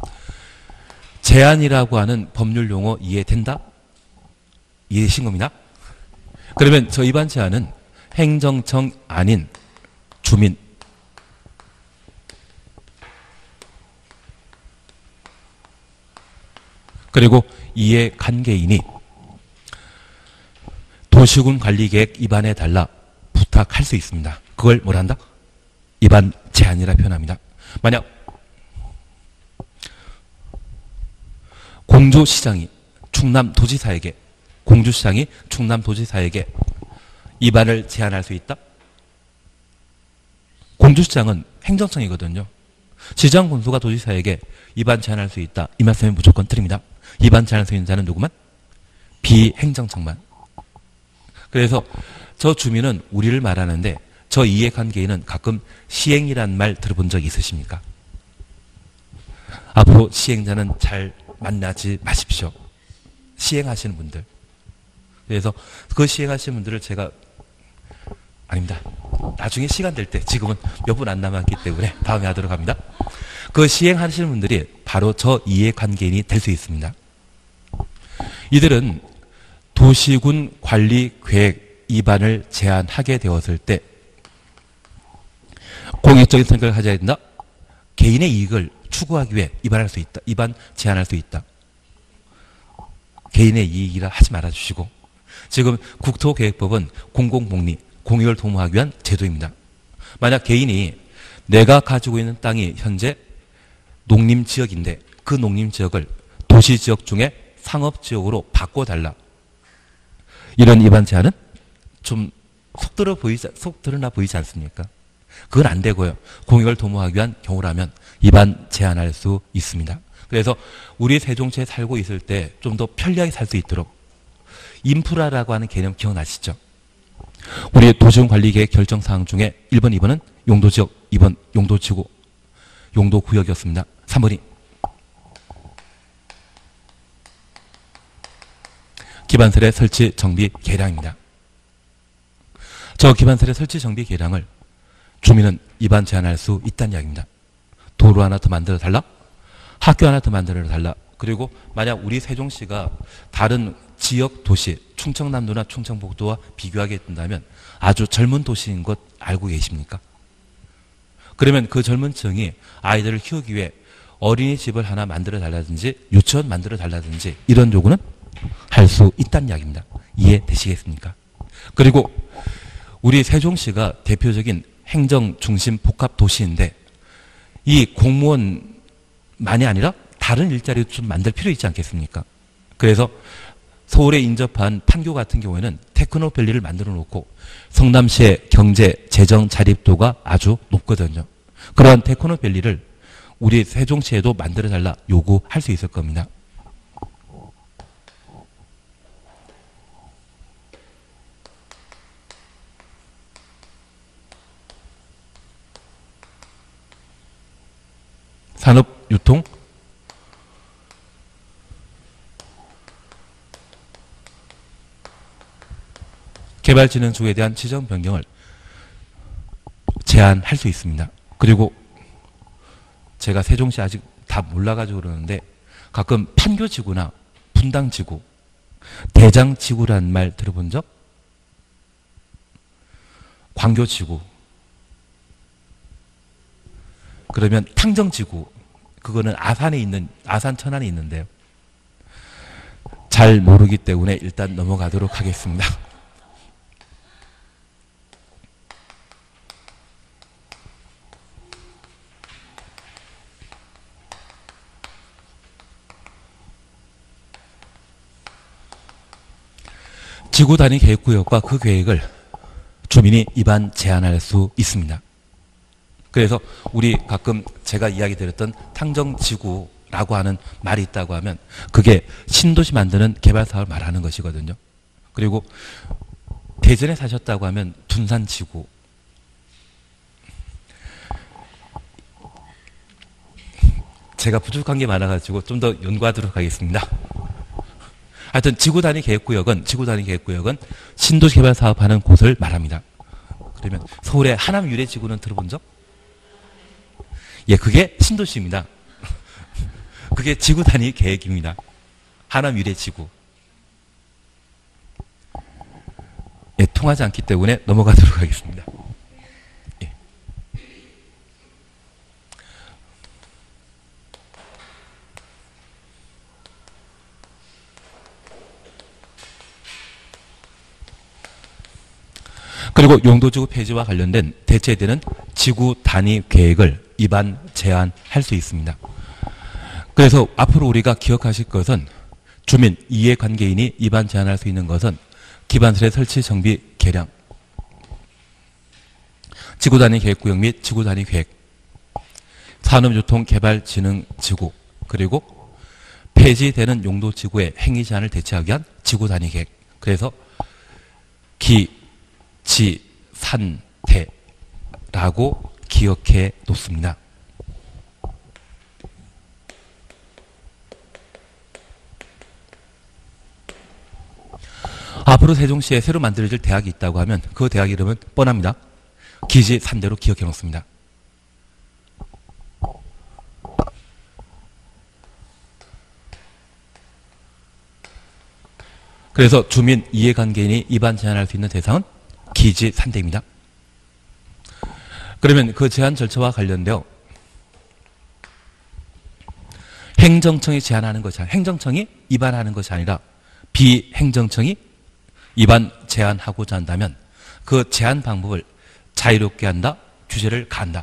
A: 제한이라고 하는 법률 용어 이해된다? 이해되신 겁니다? 그러면 저 입안 제한은 행정청 아닌 주민 그리고 이해 관계인이 도시군 관리계획 입안해 달라 부탁할 수 있습니다. 그걸 뭐란다? 입안 제한이라 표현합니다. 만약 공주시장이 충남도지사에게 공주시장이 충남도지사에게 입안을 제한할 수 있다? 공주시장은 행정청이거든요. 시장 군수가 도지사에게 입안 제한할 수 있다. 이 말씀은 무조건 틀립니다. 입안 제한할 수 있는 자는 누구만? 비행정청만. 그래서 저 주민은 우리를 말하는데 저 이해관계인은 가끔 시행이란 말 들어본 적 있으십니까? 앞으로 시행자는 잘 만나지 마십시오. 시행하시는 분들. 그래서 그 시행하시는 분들을 제가 아닙니다. 나중에 시간 될 때 지금은 몇 분 안 남았기 때문에 다음에 하도록 합니다. 그 시행하시는 분들이 바로 저 이해관계인이 될 수 있습니다. 이들은 도시군 관리 계획 입안을 제한하게 되었을 때 공익적인 성격을 가져야 된다. 개인의 이익을 추구하기 위해 입안할 수 있다. 입안 제한할 수 있다. 개인의 이익이라 하지 말아주시고 지금 국토계획법은 공공복리, 공익을 도모하기 위한 제도입니다. 만약 개인이 내가 가지고 있는 땅이 현재 농림지역인데 그 농림지역을 도시지역 중에 상업지역으로 바꿔달라. 이런 입안 제한은 좀 속들어 보이지, 속 드러나 보이지 않습니까? 그건 안 되고요. 공익을 도모하기 위한 경우라면 입안 제한할 수 있습니다. 그래서 우리 세종시에 살고 있을 때 좀 더 편리하게 살 수 있도록 인프라라고 하는 개념 기억나시죠? 우리 도시군관리계획 결정사항 중에 일 번, 이 번은 용도지역, 이 번 용도지구, 용도구역이었습니다. 삼 번이 기반설의 설치 정비 계량입니다. 저 기반설의 설치 정비 계량을 주민은 입안 제한할 수 있다는 이야기입니다. 도로 하나 더 만들어 달라? 학교 하나 더 만들어 달라? 그리고 만약 우리 세종시가 다른 지역 도시, 충청남도나 충청북도와 비교하게 된다면 아주 젊은 도시인 것 알고 계십니까? 그러면 그 젊은 층이 아이들을 키우기 위해 어린이집을 하나 만들어 달라든지 유치원 만들어 달라든지 이런 요구는 할 수 있다는 이야기입니다. 이해되시겠습니까? 그리고 우리 세종시가 대표적인 행정 중심 복합 도시인데 이 공무원만이 아니라 다른 일자리도 좀 만들 필요 있지 않겠습니까? 그래서 서울에 인접한 판교 같은 경우에는 테크노밸리를 만들어 놓고 성남시의 경제, 재정 자립도가 아주 높거든요. 그러한 테크노밸리를 우리 세종시에도 만들어 달라 요구할 수 있을 겁니다. 산업, 유통, 개발진흥소에 대한 지정 변경을 제한할 수 있습니다. 그리고 제가 세종시 아직 다 몰라가지고 그러는데 가끔 판교지구나 분당지구, 대장지구라는 말 들어본 적? 광교지구, 그러면 탕정지구, 그거는 아산에 있는, 아산 천안에 있는데요. 잘 모르기 때문에 일단 넘어가도록 하겠습니다. 지구 단위 계획구역과 그 계획을 주민이 입안 제한할 수 있습니다. 그래서 우리 가끔 제가 이야기 드렸던 탕정지구라고 하는 말이 있다고 하면 그게 신도시 만드는 개발사업을 말하는 것이거든요. 그리고 대전에 사셨다고 하면 둔산지구, 제가 부족한 게 많아가지고 좀 더 연구하도록 하겠습니다. 하여튼 지구 단위 계획구역은 지구 단위 계획구역은 신도시 개발 사업하는 곳을 말합니다. 그러면 서울의 하남 유래지구는 들어본 적? 예, 그게 신도시입니다. 그게 지구 단위 계획입니다. 하남 유래지구. 예, 통하지 않기 때문에 넘어가도록 하겠습니다. 예. 그리고 용도지구 폐지와 관련된 대체되는 지구 단위 계획을 입안 제한할 수 있습니다. 그래서 앞으로 우리가 기억하실 것은 주민, 이해관계인이 입안 제한할 수 있는 것은 기반시설 설치 정비 개량, 지구 단위 계획구역 및 지구 단위 계획, 산업유통개발진흥지구, 그리고 폐지되는 용도지구의 행위 제한을 대체하기 위한 지구 단위 계획. 그래서 기, 지, 산, 대라고 기억해 놓습니다. 앞으로 세종시에 새로 만들어질 대학이 있다고 하면 그 대학 이름은 뻔합니다. 기지 산대로 기억해 놓습니다. 그래서 주민, 이해관계인이 입안 제한할 수 있는 대상은 기지 산대입니다. 그러면 그 제한 절차와 관련되어 행정청이 제한하는 것이 아니라 행정청이 입안하는 것이 아니라 비행정청이 입안 제한하고자 한다면 그 제한 방법을 자유롭게 한다, 규제를 가한다.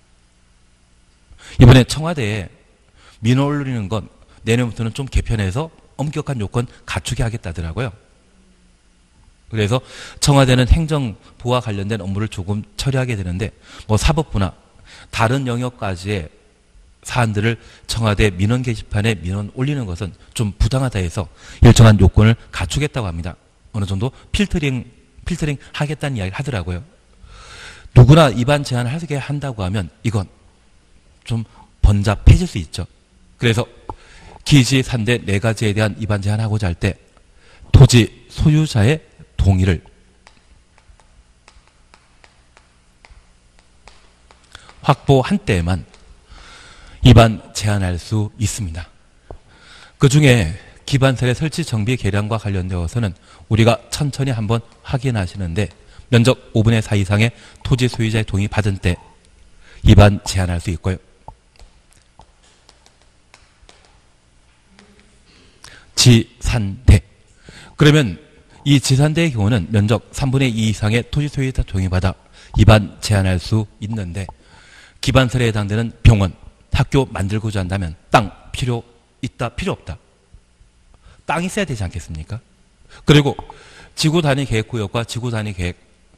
A: 이번에 청와대에 민원 올리는 건 내년부터는 좀 개편해서 엄격한 요건 갖추게 하겠다더라고요. 그래서 청와대는 행정부와 관련된 업무를 조금 처리하게 되는데 뭐 사법부나 다른 영역까지의 사안들을 청와대 민원 게시판에 민원 올리는 것은 좀 부당하다 해서 일정한 요건을 갖추겠다고 합니다. 어느 정도 필터링, 필터링 하겠다는 이야기를 하더라고요. 누구나 입안 제한을 하게 한다고 하면 이건 좀 번잡해질 수 있죠. 그래서 기지, 산대 네 가지에 대한 입안 제한하고자 할 때 토지 소유자의 동의를 확보한 때에만 입안 제한할 수 있습니다. 그 중에 기반설의 설치 정비 계량과 관련되어서는 우리가 천천히 한번 확인하시는데 면적 오분의 사 이상의 토지 소유자의 동의 받은 때 입안 제한할 수 있고요. 지산대. 그러면 이 지산대의 경우는 면적 삼분의 이 이상의 토지 소유자 동의받아 입안 제한할 수 있는데 기반설에 해당되는 병원, 학교 만들고자 한다면 땅 필요 있다, 필요 없다. 땅이 있어야 되지 않겠습니까? 그리고 지구 단위 계획 구역과 지구 단위 계획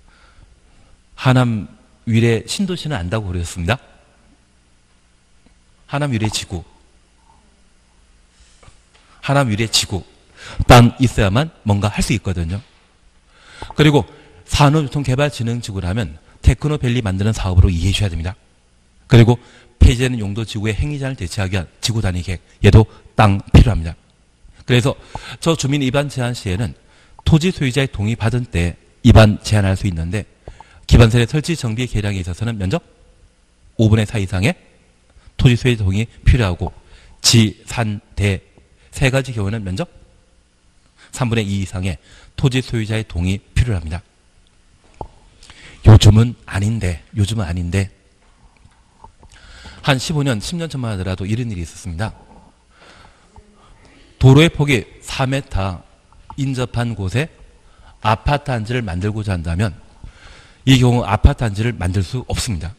A: 하남 위례 신도시는 안다고 그러셨습니다. 하남 위례 지구. 하남 위례 지구. 땅 있어야만 뭔가 할 수 있거든요. 그리고 산업유통개발진흥지구를 하면 테크노밸리 만드는 사업으로 이해해 주셔야 됩니다. 그리고 폐지되는 용도 지구의 행위자를 대체하기 위한 지구 단위 계획. 얘도 땅 필요합니다. 그래서 저 주민 입안 제한 시에는 토지 소유자의 동의 받은 때 입안 제한할 수 있는데 기반설의 설치 정비 계량에 있어서는 면적 오분의 사 이상의 토지 소유자 동의 필요하고 지, 산, 대 세 가지 경우는 면적 삼분의 이 이상의 토지 소유자의 동의 필요합니다. 요즘은 아닌데 요즘은 아닌데 한 십오 년, 십 년 전만 하더라도 이런 일이 있었습니다. 도로의 폭이 사 미터 인접한 곳에 아파트 단지를 만들고자 한다면 이 경우 아파트 단지를 만들 수 없습니다.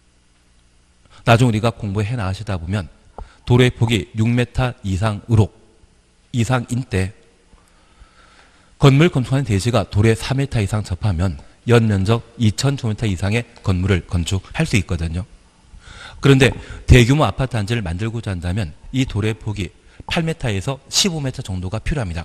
A: 나중 우리가 공부해 나가시다 보면 도로의 폭이 육 미터 이상으로 이상인 때 건물 건축하는 대지가 도로에 사 미터 이상 접하면 연면적 이천 제곱미터 이상의 건물을 건축할 수 있거든요. 그런데 대규모 아파트 단지를 만들고자 한다면 이 도로의 폭이 팔 미터에서 십오 미터 정도가 필요합니다.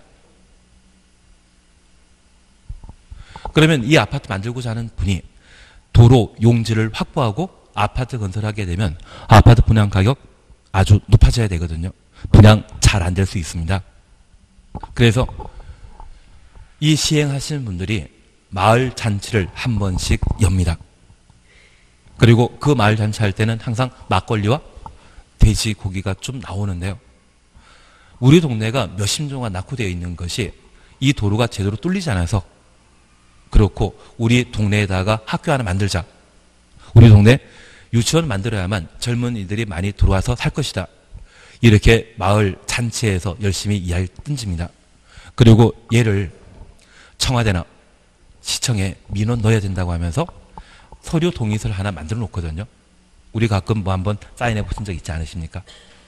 A: 그러면 이 아파트 만들고자 하는 분이 도로 용지를 확보하고 아파트 건설하게 되면 아파트 분양 가격 아주 높아져야 되거든요. 분양 잘 안 될 수 있습니다. 그래서 이 시행하시는 분들이 마을 잔치를 한 번씩 엽니다. 그리고 그 마을 잔치 할 때는 항상 막걸리와 돼지고기가 좀 나오는데요. 우리 동네가 몇십 종가 낙후되어 있는 것이 이 도로가 제대로 뚫리지 않아서 그렇고 우리 동네에다가 학교 하나 만들자. 우리 동네 유치원 만들어야만 젊은이들이 많이 들어와서 살 것이다. 이렇게 마을 잔치에서 열심히 이야기를 던집니다. 그리고 얘를 청와대나 시청에 민원 넣어야 된다고 하면서 서류 동의서를 하나 만들어 놓거든요. 우리 가끔 뭐 한번 사인해 보신 적 있지 않으십니까?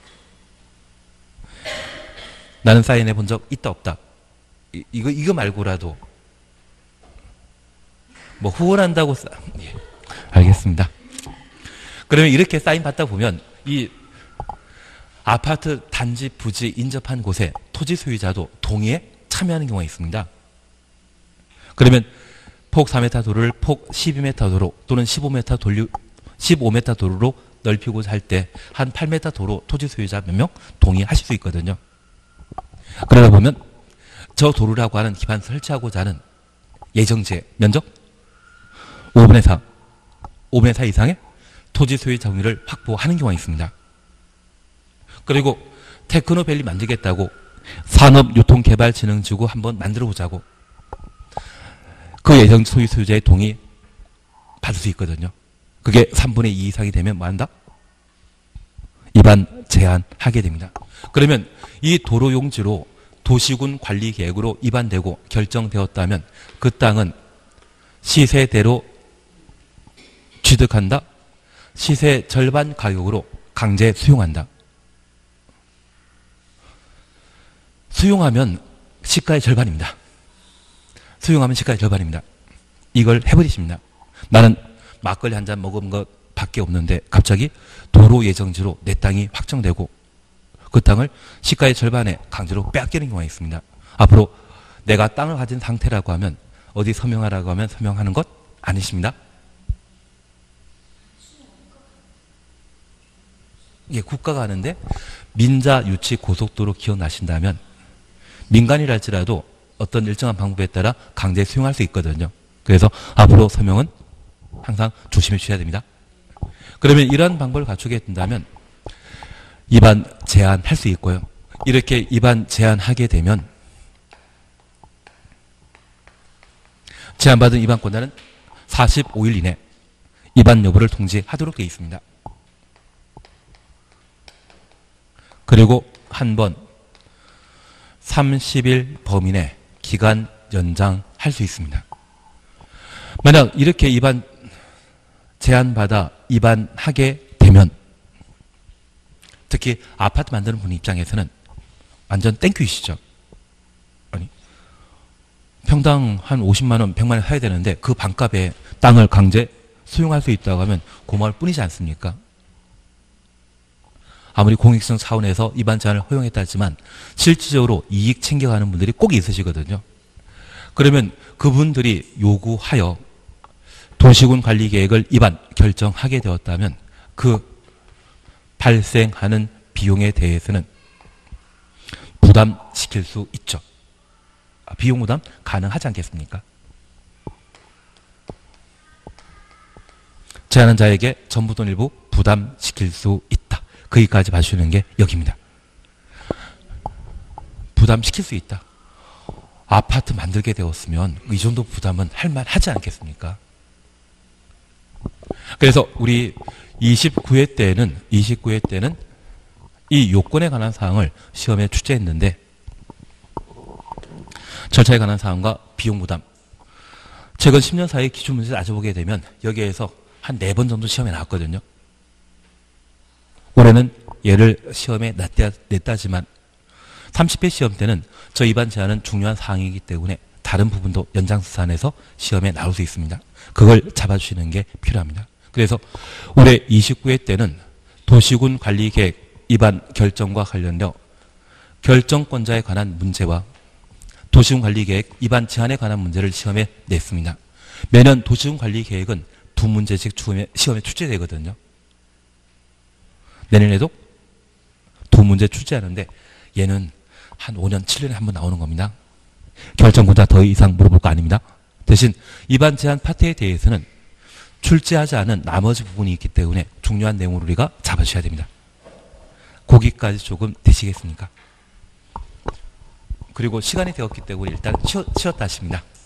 A: 나는 사인해 본 적 있다 없다. 이, 이거 이거 말고라도 뭐 후원한다고 사... 예, 알겠습니다. 그러면 이렇게 사인 받다 보면 이 아파트 단지 부지 인접한 곳에 토지 소유자도 동의에 참여하는 경우가 있습니다. 그러면 폭 사 미터 도로를 폭 십이 미터 도로 또는 십오 미터 돌류, 십오 미터 도로로 넓히고자 할 때 한 팔 미터 도로 토지 소유자 몇 명 동의하실 수 있거든요. 그러다 보면 저 도로라고 하는 기반 설치하고자 하는 예정지의 면적 오분의 사, 오분의 사 이상의 토지 소유자 동의를 확보하는 경우가 있습니다. 그리고 테크노밸리 만들겠다고 산업유통개발진흥지구 한번 만들어보자고 그 예정 소유 소유자의 동의 받을 수 있거든요. 그게 삼분의 이 이상이 되면 뭐 한다? 입안 제한하게 됩니다. 그러면 이 도로 용지로 도시군 관리 계획으로 입안되고 결정되었다면 그 땅은 시세대로 취득한다. 시세 절반 가격으로 강제 수용한다. 수용하면 시가의 절반입니다. 수용하면 시가의 절반입니다. 이걸 해버리십니다. 나는 막걸리 한 잔 먹은 것 밖에 없는데 갑자기 도로 예정지로 내 땅이 확정되고 그 땅을 시가의 절반에 강제로 빼앗기는 경우가 있습니다. 앞으로 내가 땅을 가진 상태라고 하면 어디 서명하라고 하면 서명하는 것 아니십니다. 예, 국가가 하는데 민자 유치 고속도로 기억나신다면 민간이라 할지라도 어떤 일정한 방법에 따라 강제 수용할 수 있거든요. 그래서 앞으로 서명은 항상 조심해 주셔야 됩니다. 그러면 이러한 방법을 갖추게 된다면 입안 제한할 수 있고요. 이렇게 입안 제한하게 되면 제한받은 입안 권한은 사십오 일 이내 입안 여부를 통지하도록 되어 있습니다. 그리고 한 번 삼십 일 범위 내 기간 연장할 수 있습니다. 만약 이렇게 입안 제한받아 입안하게 되면 특히 아파트 만드는 분 입장에서는 완전 땡큐이시죠. 아니 평당 한 오십만 원, 백만 원 사야 되는데 그 반값에 땅을 강제 소유할 수 있다고 하면 고마울 뿐이지 않습니까? 아무리 공익성 차원에서 입안 제한을 허용했다 하지만 실질적으로 이익 챙겨가는 분들이 꼭 있으시거든요. 그러면 그분들이 요구하여 도시군 관리 계획을 입안 결정하게 되었다면 그 발생하는 비용에 대해서는 부담시킬 수 있죠. 비용 부담 가능하지 않겠습니까? 제한한 자에게 전부 또는 일부 부담시킬 수 있다. 거기까지 봐주시는 게 여기입니다. 부담시킬 수 있다. 아파트 만들게 되었으면 이 정도 부담은 할 만하지 않겠습니까? 그래서 우리 이십구 회 때는 이십구 회 때는 이 요건에 관한 사항을 시험에 출제했는데 절차에 관한 사항과 비용 부담 최근 십 년 사이 기출 문제를 따져보게 되면 여기에서 한 네 번 정도 시험에 나왔거든요. 올해는 얘를 시험에 냈다, 냈다지만 삼십 회 시험 때는 저 입안 제한은 중요한 사항이기 때문에 다른 부분도 연장수산해서 시험에 나올 수 있습니다. 그걸 잡아주시는 게 필요합니다. 그래서 올해 이십구 회 때는 도시군 관리계획 입안 결정과 관련되어 결정권자에 관한 문제와 도시군 관리계획 입안 제한에 관한 문제를 시험에 냈습니다. 매년 도시군 관리계획은 두 문제씩 시험에 출제되거든요. 내년에도 두 문제 출제하는데 얘는 한 오 년, 칠 년에 한 번 나오는 겁니다. 결정보다 더 이상 물어볼 거 아닙니다. 대신 입안 제한 파트에 대해서는 출제하지 않은 나머지 부분이 있기 때문에 중요한 내용을 우리가 잡아주셔야 됩니다. 거기까지 조금 되시겠습니까? 그리고 시간이 되었기 때문에 일단 쉬었, 쉬었다 하십니다.